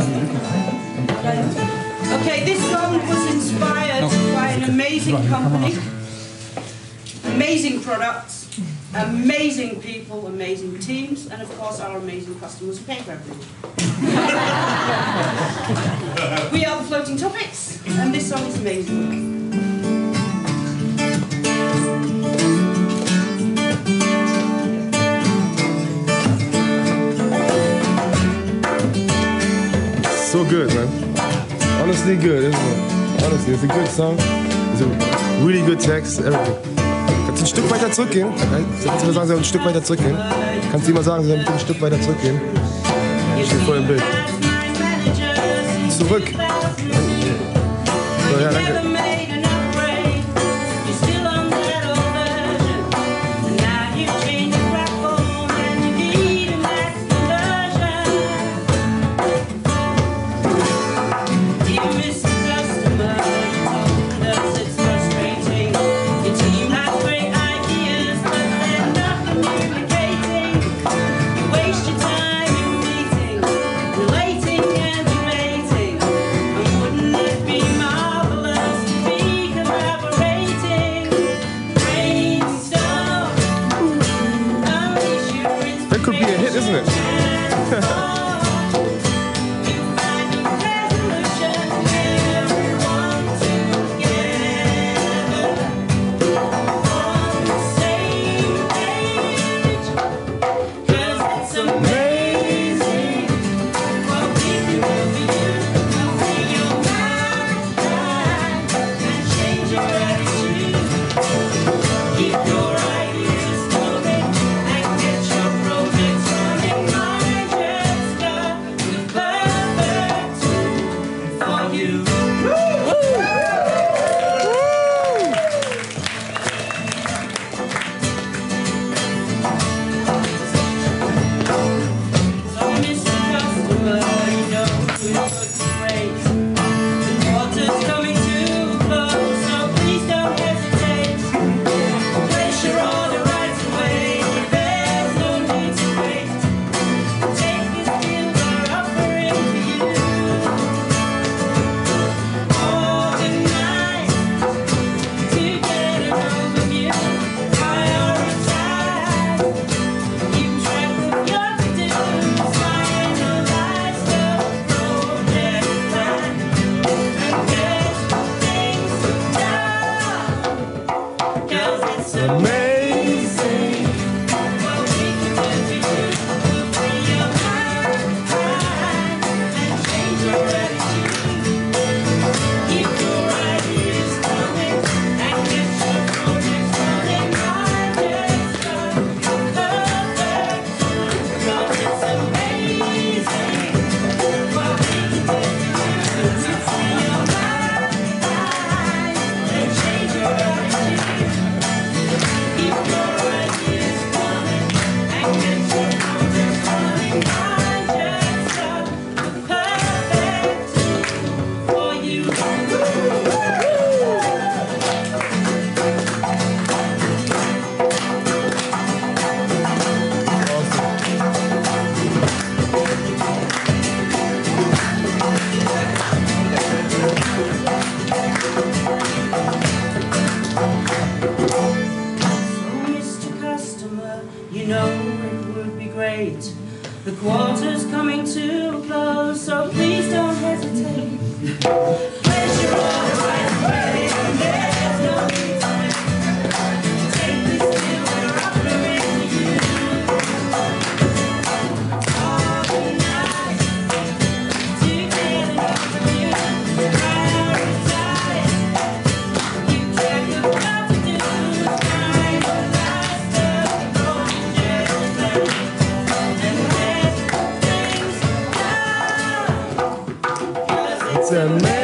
Okay, this song was inspired by an amazing company, amazing products, amazing people, amazing teams, and of course our amazing customers who pay for everything. We are the Floating Topics, and this song is amazing. So good, man. Honestly good, isn't it? Honestly, it's a good song. It's a really good text, everything. Kannst du ein Stück weiter zurückgehen? Kannst du mir sagen, Sie sollen ein Stück weiter zurückgehen? Kannst du ihm mal sagen, Sie sollen bitte ein Stück weiter zurückgehen? Ich stehe vor dem Bild. Zurück. So, ja, danke. Could be a hit, isn't it? Amazing. You know it would be great. The quarter's coming to a close, so please don't hesitate. Place your order right away, and there's no need to wait. Take this till we're offering you all the night. Together with you, prioritize. Keep track of what to do. It's amazing.